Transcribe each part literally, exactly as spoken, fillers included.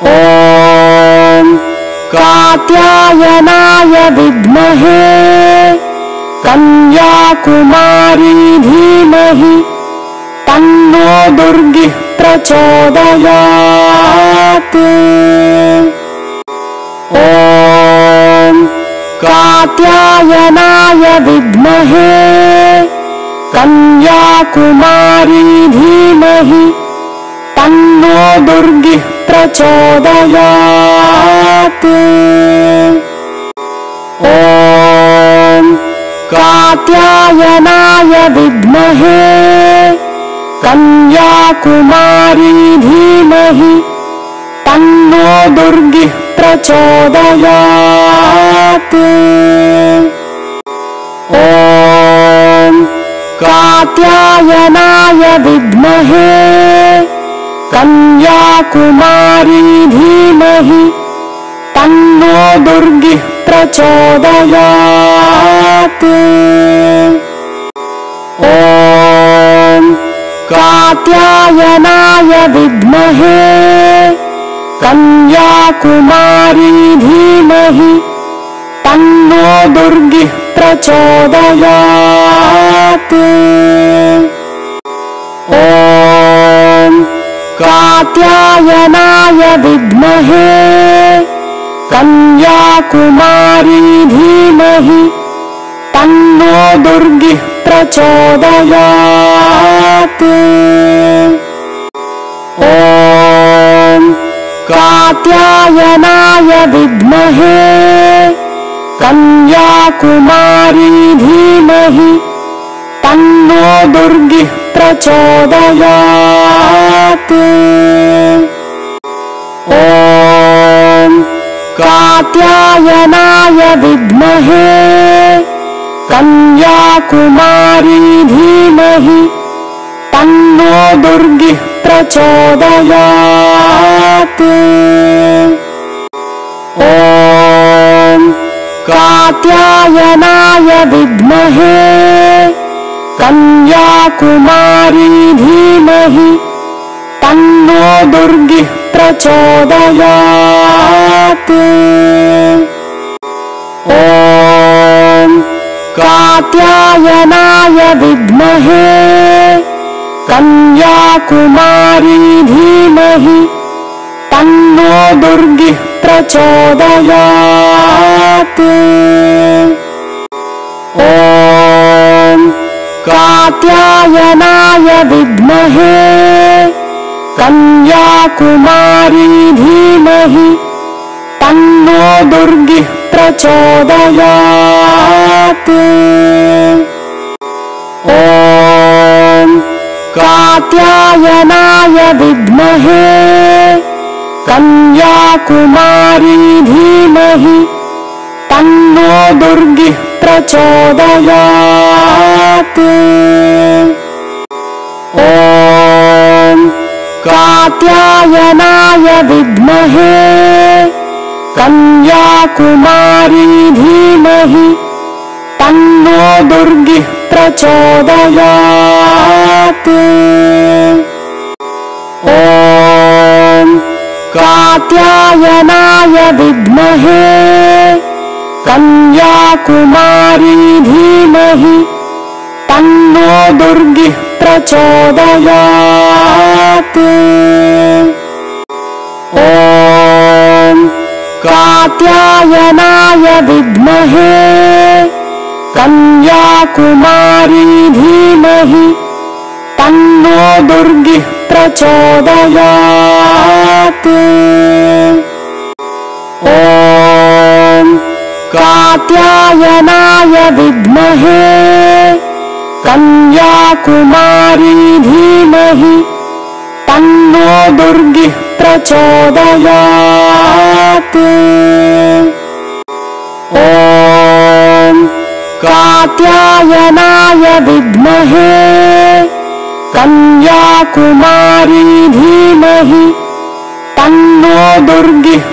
ॐ कात्यायनाय विद्महे कन्याकुमारी धीमहि तन्नो दुर्गिः प्रचोदयात्। ॐ कात्यायनाय विद्महे कन्याकुमारी धीमहि तन्नो दुर्गिः प्रचोदयात्। ॐ कात्यायनाय विद्महे कन्याकुमारी धीमहि तन्नो दुर्गिः प्रचोदयात्। ॐ कात्यायनाय विद्महे कन्याकुमारी धीमहि तन्नो दुर्गिः प्रचोदयात्। ॐ कात्यायनाय विद्महे कन्याकुमारी धीमहि तन्नो दुर्गिः प्रचोदयात्। ॐ कात्यायनाय विद्महे कन्याकुमारी धीमहि तन्नो दुर्गिः प्रचोदयात्। ॐ कात्यायनाय विद्महे कन्याकुमारी धीमहि तन्नो दुर्गिः प्रचोदयात्। ॐ कात्यायनाय विद्महे कन्याकुमारी धीमहि तन्नो दुर्गिः प्रचोदयात्। ॐ कात्यायनाय विद्महे कन्याकुमारी धीमहि तन्नो दुर्गिः प्रचोदयात्। ॐ कात्यायनाय विद्महे कन्याकुमारी धीमहि तन्नो दुर्गिः प्रचोदयात्। ॐ कात्यायनाय विद्महे कन्याकुमारी धीमहि तन्नो दुर्गिः प्रचोदयात्। ॐ कात्यायनाय विद्महे कन्याकुमारी धीमहि तन्नो दुर्गिः प्रचोदयात्। ॐ कात्यायनाय विद्महे कन्याकुमारी धीमहि तन्नो दुर्गिः प्रचोदयात्। ॐ कात्यायनाय विद्महे कन्याकुमारी धीमहि तन्नो दुर्गिः प्रचोदयात्। ॐ कात्यायनाय विद्महे कन्याकुमारी धीमहि तन्नो दुर्गिः प्रचोदयात्। ॐ कात्यायनाय विद्महे कन्याकुमारी धीमहि तन्नो दुर्गिः प्रचोदयात्। ॐ कात्यायनाय विद्महे कन्याकुमारी धीमहि तन्नो दुर्गिः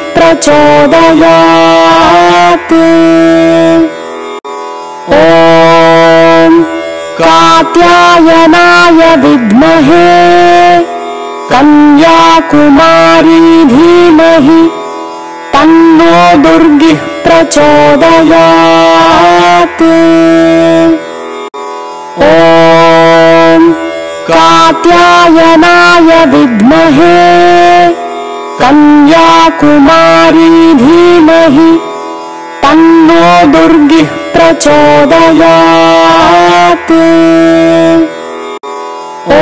प्रचोदयात्। ॐ कात्यायनाय विद्महे कन्याकुमारी धीमहि प्रचोदयात्। ॐ कात्यायनाय विद्महे कन्याकुमारी धीमहि तन्नो दुर्गिः प्रचोदयात्। ॐ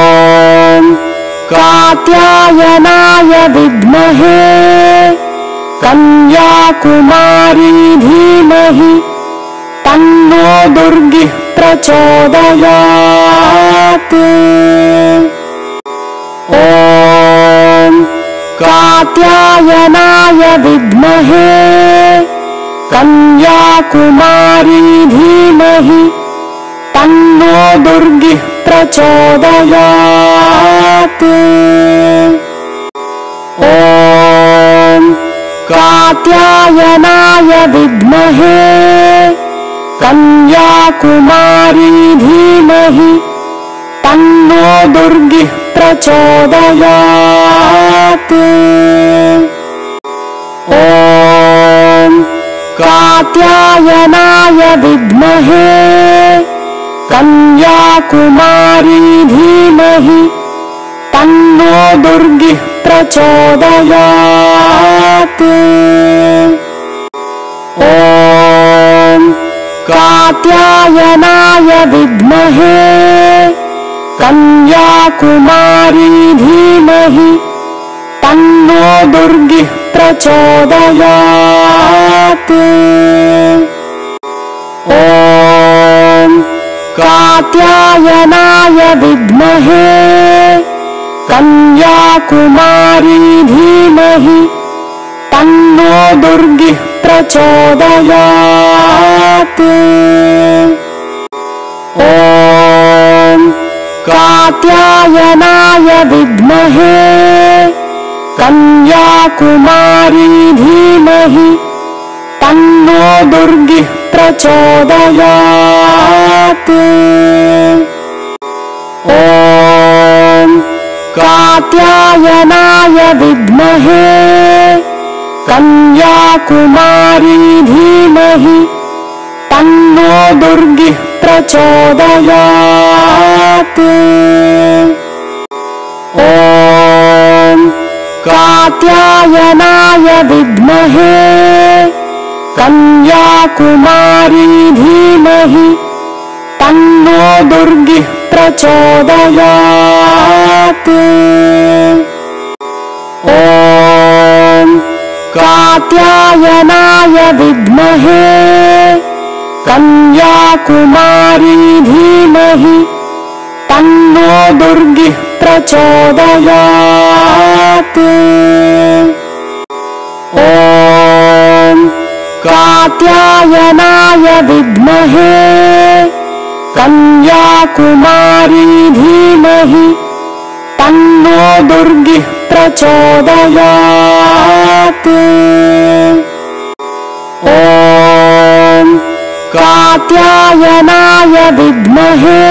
कात्यायनाय विद्महे कन्याकुमारी धीमहि तन्नो दुर्गिः प्रचोदयात्। ॐ कात्यायनाय विद्महे कन्याकुमारी धीमहि तन्नो दुर्गिः प्रचोदयात्। ॐ कात्यायनाय विद्महे कन्याकुमारी धीमहि तन्नो दुर्गिः प्रचोदयात्। ॐ कात्यायनाय विद्महे कन्याकुमारी धीमहि तन्नो दुर्गिः प्रचोदयात्। ॐ कात्यायनाय विद्महे कन्याकुमारी धीमहि तन्नो दुर्गिः प्रचोदयात्। ॐ कात्यायनाय विद्महे कन्याकुमारी धीमहि तन्नो दुर्गिः प्रचोदयात्। ॐ कात्यायनाय विद्महे कन्याकुमारी धीमहि तन्नो दुर्गिः प्रचोदयात्। ॐ कात्यायनाय विद्महे कन्याकुमारी धीमहि तन्नो दुर्गिः प्रचोदयात्। ॐ कात्यायनाय विद्महे कन्याकुमारी धीमहि तन्नो दुर्गिः प्रचोदयात्। ॐ कात्यायनाय विद्महे कन्याकुमारी धीमहि तन्नो दुर्गिः प्रचोदयात्। ॐ कात्यायनाय विद्महे कन्याकुमारी धीमहि तन्नो दुर्गिः प्रचोदयात्। ॐ कात्यायनाय विद्महे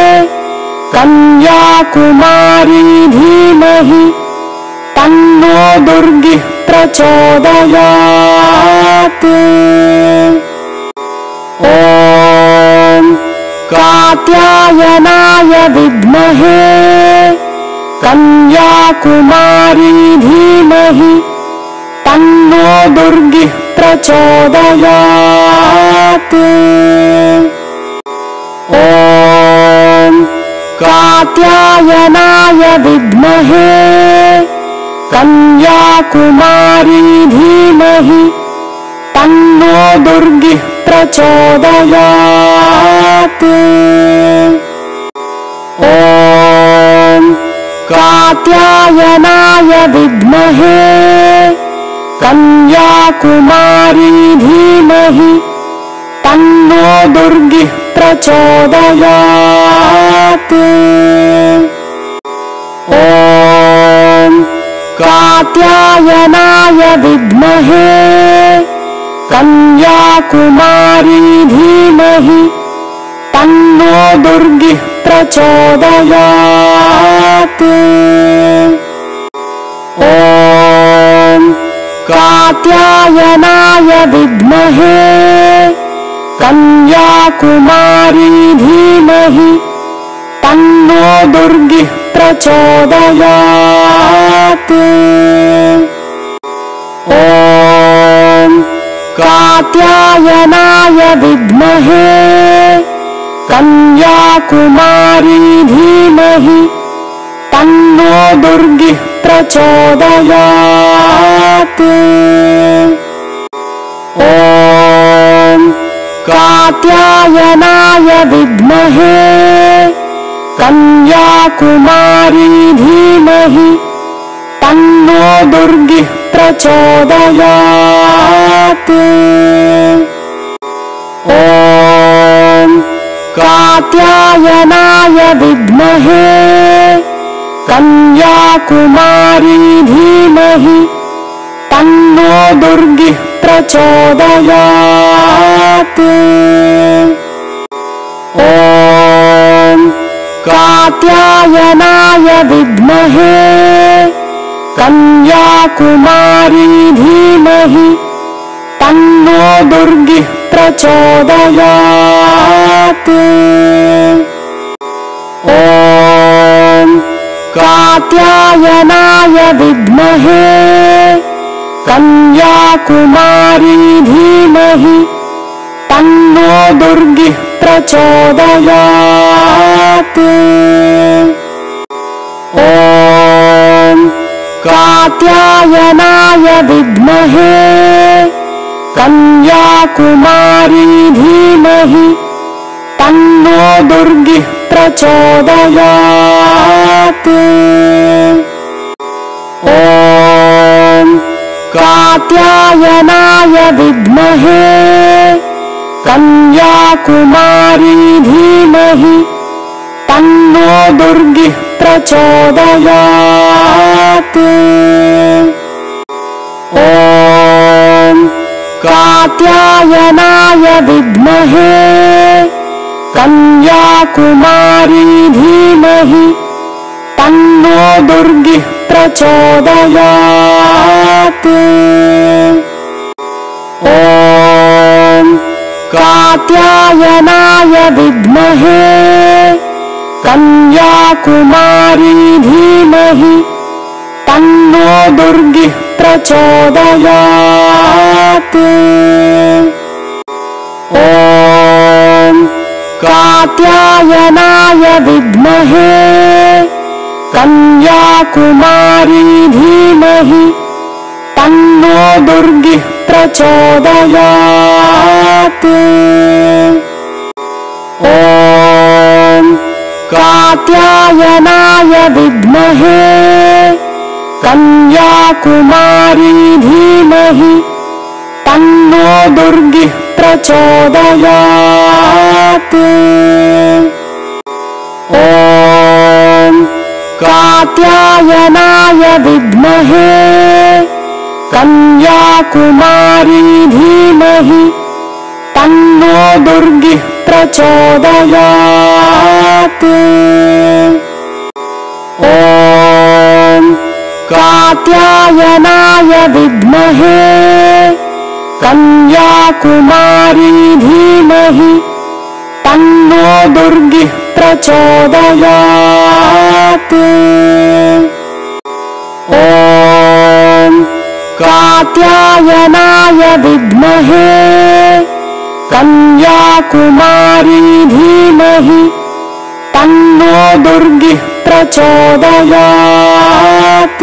कन्याकुमारी धीमहि तन्नो दुर्गिः प्रचोदयात्। ॐ कात्यायनाय विद्महे कन्याकुमारी धीमहि तन्नो दुर्गिः प्रचोदयात्। ॐ कात्यायनाय विद्महे कन्याकुमारी धीमहि तन्नो दुर्गिः प्रचोदयात्। ॐ कात्यायनाय विद्महे कन्याकुमारी धीमहि तन्नो दुर्गिः प्रचोदयात्। ॐ कात्यायनाय विद्महे कन्याकुमारी धीमहि तन्नो दुर्गिः प्रचोदयात्। ॐ कात्यायनाय विद्महे कन्याकुमारी धीमहि तन्नो दुर्गिः प्रचोदयात्। ॐ कात्यायनाय विद्महे कन्याकुमारी धीमहि तन्नो दुर्गिः प्रचोदयात्। ॐ कात्यायनाय विद्महे कन्याकुमारी धीमहि तन्नो दुर्गिः प्रचोदयात्। ॐ कात्यायनाय विद्महे कन्याकुमारी धीमहि तन्नो दुर्गिः प्रचोदयात्। ॐ कात्यायनाय विद्महे कन्याकुमारी धीमहि तन्नो दुर्गिः प्रचोदयात्। ॐ कात्यायनाय विद्महे कन्याकुमारी धीमहि तन्नो दुर्गिः प्रचोदयात्। ॐ कात्यायनाय विद्महे कन्याकुमारी धीमहि तन्नो दुर्गिः प्रचोदयात्। ॐ कात्यायनाय विद्महे कन्याकुमारी धीमहि तन्नो दुर्गिः प्रचोदयात्। ॐ कात्यायनाय विद्महे कन्याकुमारी धीमहि तन्नो दुर्गिः प्रचोदयात्। ॐ कात्यायनाय विद्महे कन्याकुमारी धीमहि तन्नो दुर्गिः प्रचोदयात्। ॐ कात्यायनाय विद्महे कन्याकुमारी धीमहि तन्नो दुर्गिः प्रचोदयात्। ॐ कात्यायनाय विद्महे कन्याकुमारी धीमहि तन्नो दुर्गिः प्रचोदयात्। ॐ कात्यायनाय विद्महे कन्याकुमारी धीमहि तन्नो दुर्गिः प्रचोदयात्। ॐ कात्यायनाय विद्महे कन्याकुमारी धीमहि तन्नो दुर्गिः प्रचोदयात्। ॐ कात्यायनाय विद्महे कन्याकुमारी धीमहि तन्नो दुर्गिः प्रचोदयात्।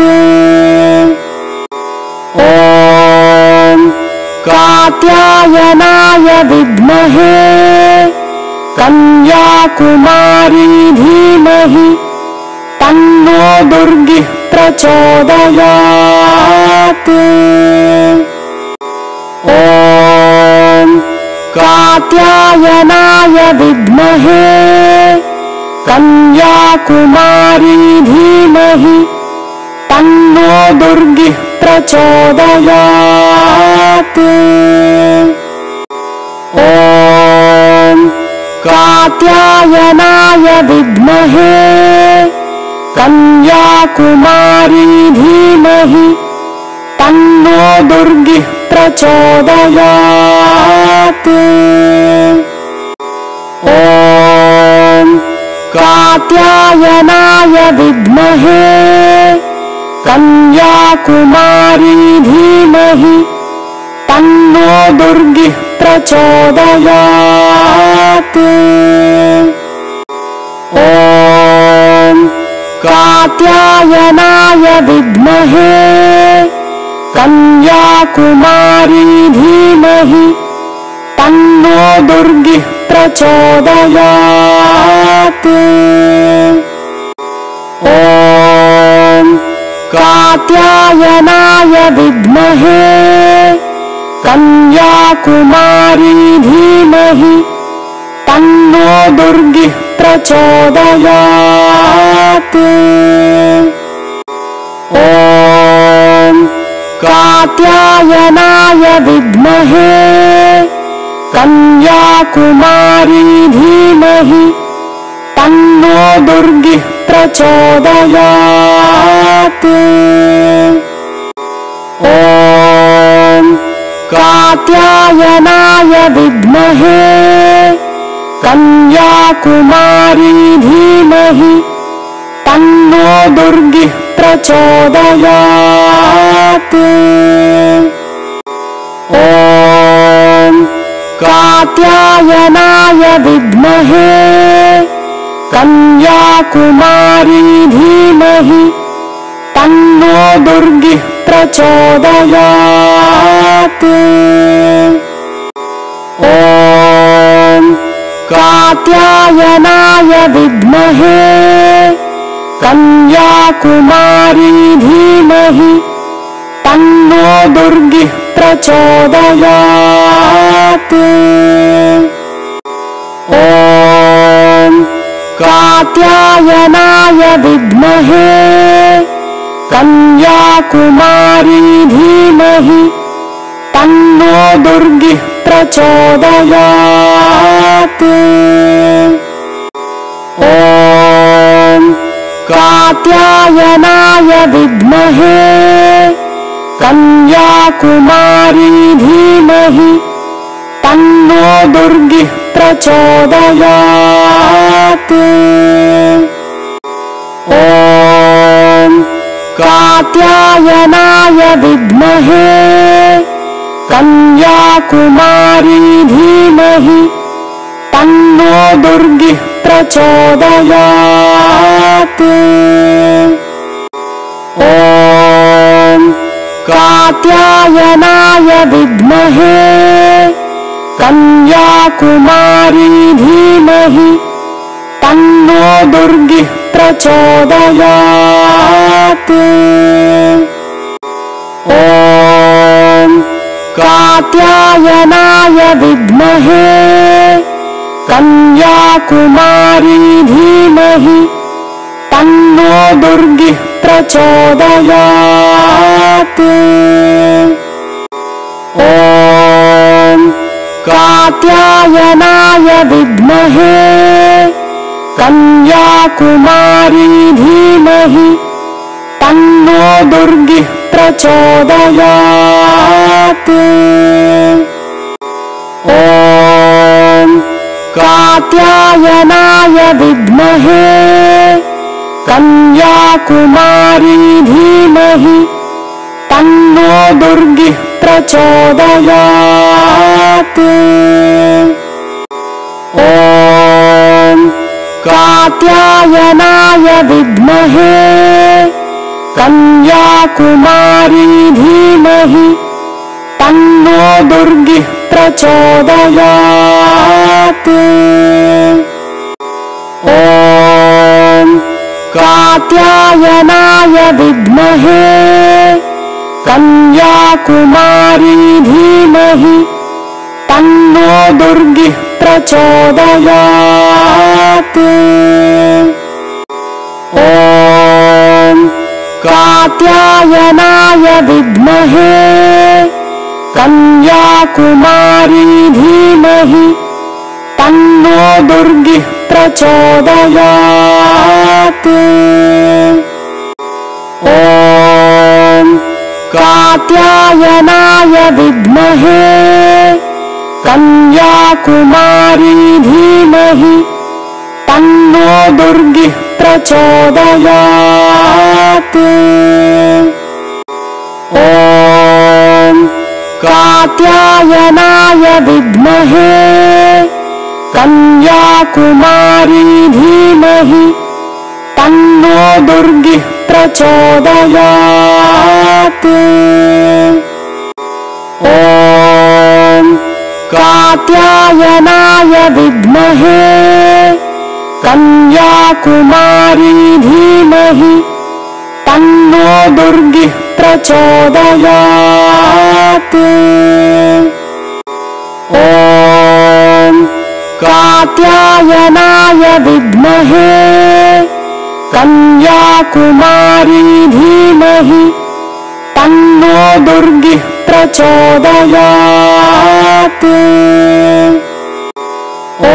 ॐ कात्यायनाय विद्महे कन्याकुमारी धीमहि तन्नो दुर्गिः प्रचोदयात्। ॐ कात्यायनाय विद्महे कन्याकुमारी धीमहि तन्नो दुर्गिः प्रचोदयात्। ॐ कात्यायनाय विद्महे कन्याकुमारी धीमहि तन्नो दुर्गिः प्रचोदयात्। ॐ कात्यायनाय विद्महे कन्याकुमारी धीमहि तन्नो दुर्गिः प्रचोदयात्। ॐ कात्यायनाय विद्महे कन्याकुमारी धीमहि तन्नो दुर्गिः प्रचोदयात्। ॐ कात्यायनाय विद्महे कन्याकुमारी धीमहि तन्नो दुर्गिः प्रचोदयात्। ॐ कात्यायनाय विद्महे कन्याकुमारी धीमहि तन्नो दुर्गिः प्रचोदयात्। ॐ कात्यायनाय विद्महे कन्याकुमारी धीमहि तन्नो दुर्गिः प्रचोदयात्। ॐ कात्यायनाय विद्महे कन्याकुमारी धीमहि तन्नो दुर्गिः प्रचोदयात्। ॐ कात्यायनाय विद्महे कन्याकुमारी धीमहि तन्नो दुर्गिः प्रचोदयात्। ॐ कात्यायनाय विद्महे कन्याकुमारी धीमहि तन्नो दुर्गिः प्रचोदयात्। ॐ कात्यायनाय विद्महे कन्याकुमारी धीमहि तन्नो दुर्गिः प्रचोदयात्। ॐ कात्यायनाय विद्महे कन्याकुमारी धीमहि तन्नो दुर्गिः प्रचोदयात्। ॐ कात्यायनाय विद्महे कन्याकुमारी धीमहि तन्नो दुर्गिः प्रचोदयात्। ॐ कात्यायनाय विद्महे कन्याकुमारी धीमहि तन्नो दुर्गिः प्रचोदयात्। ॐ कात्यायनाय विद्महे कन्याकुमारी धीमहि तन्नो दुर्गिः प्रचोदयात्। ॐ कात्यायनाय विद्महे कन्याकुमारी धीमहि तन्नो दुर्गिः प्रचोदयात्। ॐ कात्यायनाय विद्महे कन्याकुमारी धीमहि तन्नो दुर्गिः प्रचोदयात्। ॐ कात्यायनाय विद्महे कन्याकुमारी धीमहि तन्नो दुर्गिः प्रचोदयात्। ॐ कात्यायनाय विद्महे कन्याकुमारी धीमहि तन्नो दुर्गिः प्रचोदयात्। ॐ कात्यायनाय विद्महे कन्याकुमारी धीमहि तन्नो दुर्गिः प्रचोदयात्। ॐ कात्यायनाय विद्महे कन्याकुमारी धीमहि तन्नो दुर्गिः प्रचोदयात्। ॐ कात्यायनाय विद्महे कन्याकुमारी धीमहि तन्नो दुर्गिः प्रचोदयात्। ॐ कात्यायनाय विद्महे कन्याकुमारी धीमहि तन्नो दुर्गिः प्रचोदयात्। ॐ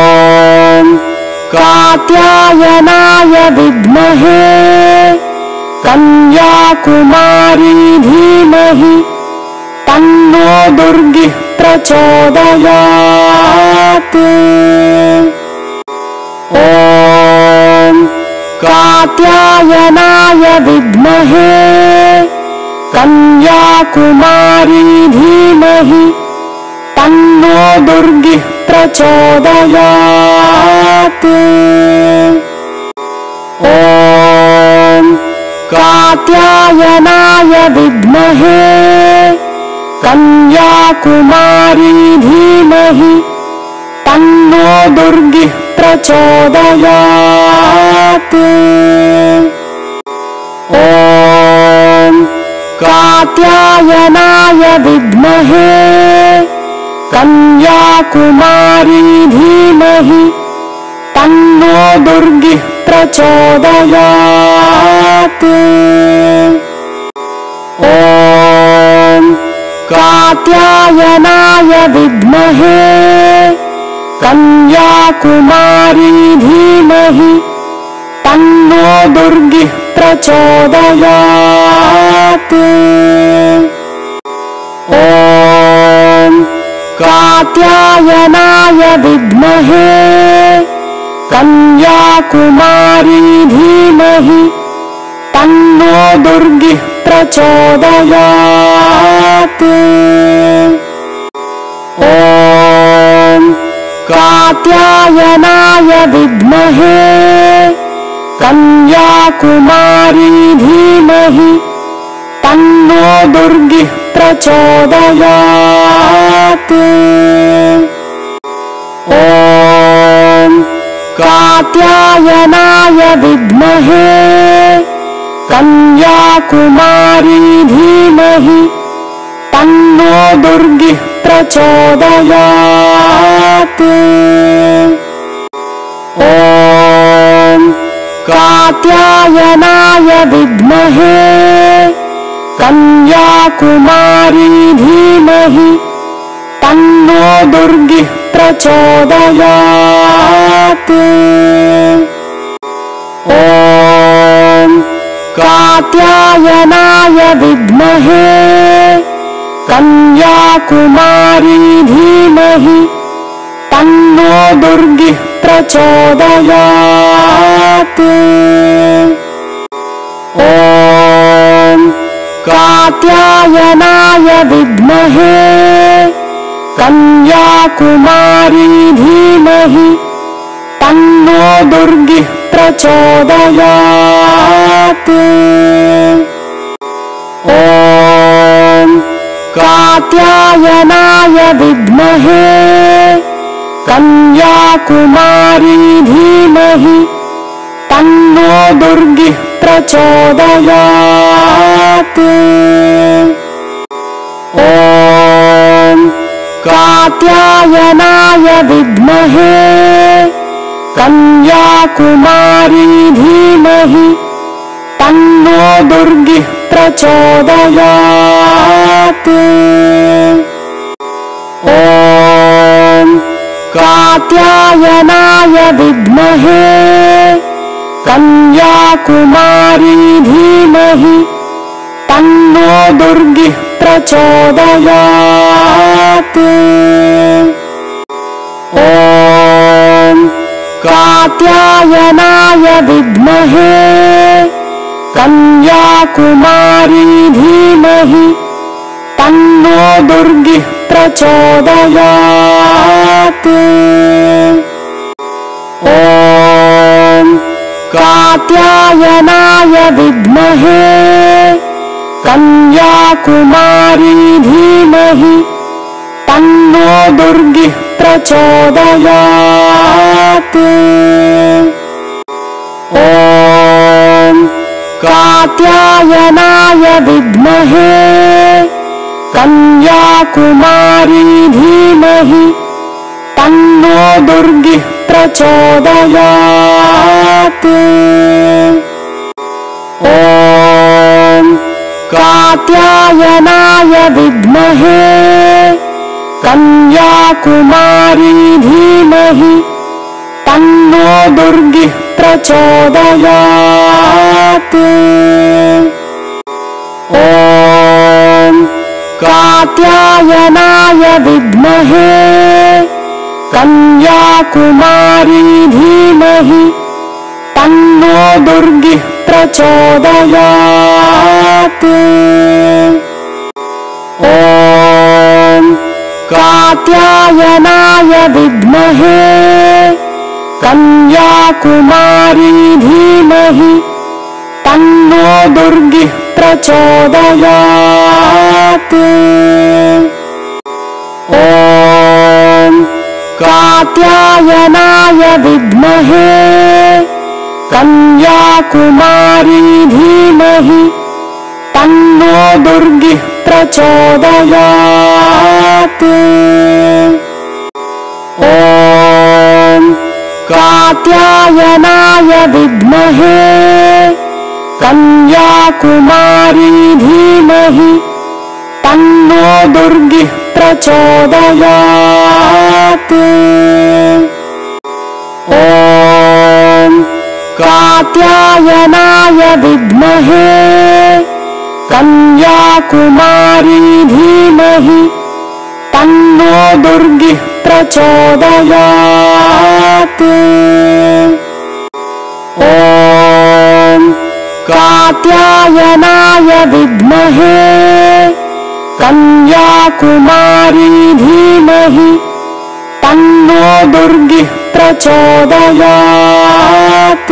कात्यायनाय विद्महे कन्याकुमारी धीमहि तन्नो दुर्गिः प्रचोदयात्। ॐ कात्यायनाय विद्महे कन्याकुमारी धीमहि तन्नो दुर्गिः प्रचोदयात्। ॐ कात्यायनाय विद्महे कन्याकुमारी धीमहि तन्नो दुर्गिः प्रचोदयात्। ॐ कात्यायनाय विद्महे कन्याकुमारी धीमहि तन्नो दुर्गिः प्रचोदयात्। ॐ कात्यायनाय विद्महे कन्याकुमारी धीमहि तन्नो दुर्गिः प्रचोदयात्। ॐ कात्यायनाय विद्महे कन्याकुमारी धीमहि तन्नो दुर्गिः प्रचोदयात्। ॐ कात्यायनाय विद्महे कन्याकुमारी धीमहि तन्नो दुर्गिः प्रचोदयात्। ॐ कात्यायनाय विद्महे कन्याकुमारी धीमहि तन्नो दुर्गिः प्रचोदयात्। ॐ कात्यायनाय विद्महे कन्याकुमारी धीमहि तन्नो दुर्गिः प्रचोदयात्। ॐ कात्यायनाय विद्महे कन्याकुमारी धीमहि तन्नो दुर्गिः प्रचोदयात्। ॐ कात्यायनाय विद्महे कन्याकुमारी धीमहि तन्नो दुर्गिः प्रचोदयात्। ॐ कात्यायनाय विद्महे कन्याकुमारी धीमहि तन्नो दुर्गिः प्रचोदयात्। ॐ कात्यायनाय विद्महे कन्याकुमारी धीमहि तन्नो दुर्गिः प्रचोदयात्। ॐ कात्यायनाय विद्महे कन्याकुमारी धीमहि तन्नो तन्नो दुर्गिः प्रचोदयात्। ॐ कात्यायनाय विद्महे कन्याकुमारी धीमहि तन्नो दुर्गिः प्रचोदयात्। ॐ कात्यायनाय विद्महे कन्याकुमारी धीमहि तन्नो दुर्गिः प्रचोदयात्। ॐ कात्यायनाय विद्महे कन्याकुमारी धीमहि तन्नो दुर्गिः प्रचोदयात्। ॐ कात्यायनाय विद्महे कन्याकुमारी धीमहि तन्नो दुर्गिः प्रचोदयात्। ॐ कात्यायनाय विद्महे कन्याकुमारी धीमहि तन्नो दुर्गिः प्रचोदयात्। ॐ कात्यायनाय विद्महे कन्याकुमारी धीमहि तन्नो दुर्गिः प्रचोदयात्। ॐ कात्यायनाय विद्महे कन्याकुमारी धीमहि तन्नो दुर्गिः प्रचोदयात्। ॐ कात्यायनाय विद्महे कन्याकुमारी धीमहि तन्नो दुर्गिः प्रचोदयात्। ॐ कात्यायनाय विद्महे कन्याकुमारी धीमहि तन्नो दुर्गिः प्रचोदयात्। ॐ कात्यायनाय विद्महे कन्याकुमारी धीमहि तन्नो दुर्गिः प्रचोदयात्।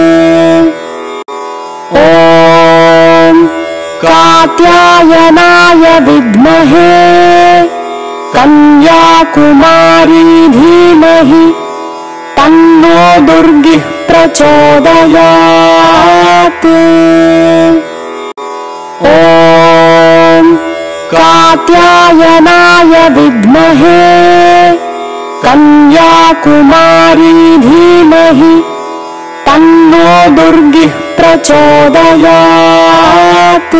ॐ कात्यायनाय विद्महे कन्याकुमारी धीमहि तन्नो दुर्गिः प्रचोदयात्। ॐ कात्यायनाय विद्महे कन्याकुमारी धीमहि तन्नो दुर्गिः प्रचोदयात्।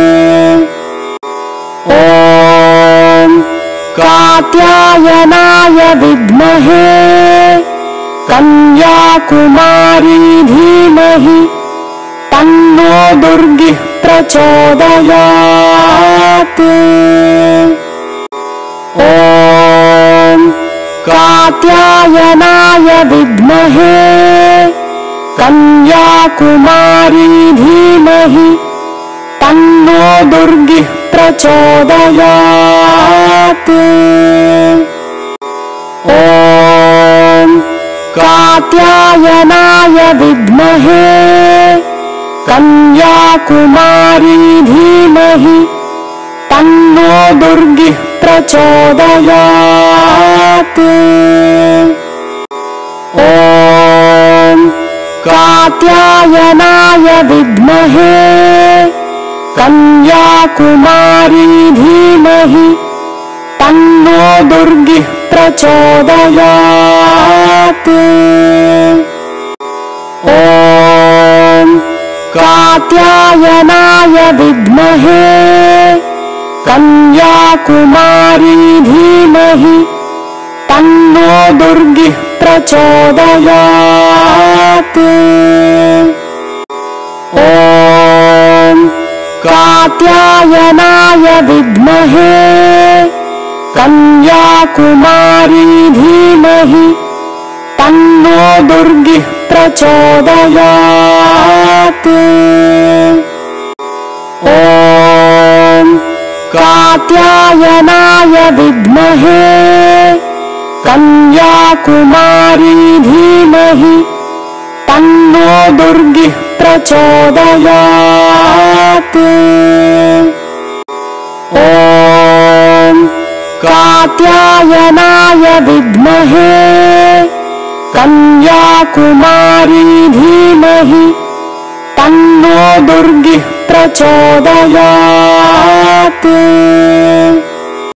ॐ कात्यायनाय विद्महे कन्याकुमारी धीमहि तन्नो दुर्गिः प्रचोदयात्। ॐ कात्यायनाय विद्महे कन्याकुमारी धीमहि तन्नो दुर्गिः प्रचोदयात्। ॐ कात्यायनाय विद्महे कन्याकुमारी धीमहि तन्नो दुर्गिः प्रचोदयात्। ॐ कात्यायनाय विद्महे कन्याकुमारी धीमहि तन्नो दुर्गिः प्रचोदयात्। ॐ कात्यायनाय विद्महे कन्याकुमारी धीमहि तन्नो दुर्गिः प्रचोदयात्। ॐ कात्यायनाय विद्महे कन्याकुमारी धीमहि तन्नो दुर्गिः प्रचोदयात्। ॐ कात्यायनाय विद्महे कन्याकुमारी धीमहि तन्नो दुर्गिः प्रचोदयात्। ॐ कात्यायनाय विद्महे कन्याकुमारी धीमहि तन्नो दुर्गिः प्रचोदयात्।